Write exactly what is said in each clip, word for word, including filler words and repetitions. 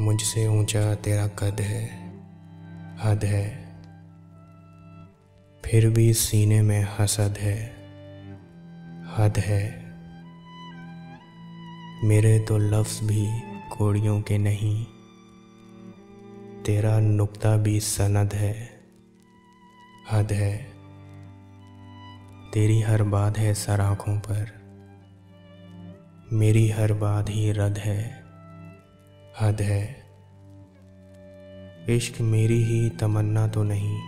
मुझसे ऊंचा तेरा कद है, हद है, फिर भी सीने में हसद है, हद है। मेरे तो लफ्ज़ भी कोड़ियों के नहीं, तेरा नुक्ता भी सनद है, हद है। तेरी हर बात है सर आँखों पर, मेरी हर बात ही रद्द है, हद है। इश्क मेरी ही तमन्ना तो नहीं,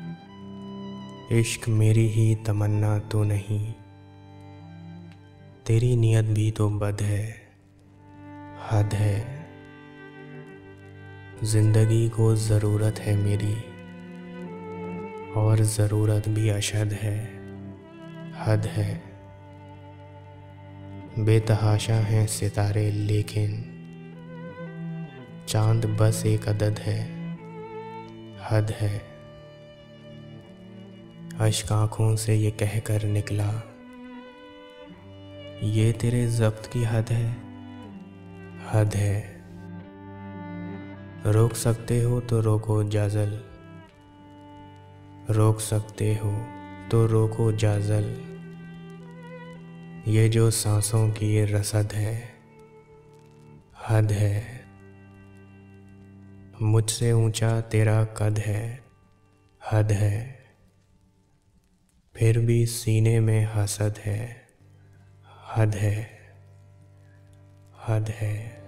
इश्क मेरी ही तमन्ना तो नहीं, तेरी नीयत भी तो बद है, हद है। जिंदगी को ज़रूरत है मेरी, और ज़रूरत भी अशद है, हद है। बेतहाशा हैं सितारे लेकिन चांद बस एक अदद है, हद है। अश्क आँखों से ये कहकर निकला, ये तेरे ज़ब्त की हद है, हद है। रोक सकते हो तो रोको जाज़ल, रोक सकते हो तो रोको जाज़ल, ये जो सांसों की ये रसद है, हद है। मुझसे ऊंचा तेरा कद है, हद है, फिर भी सीने में हसद है, हद है, हद है।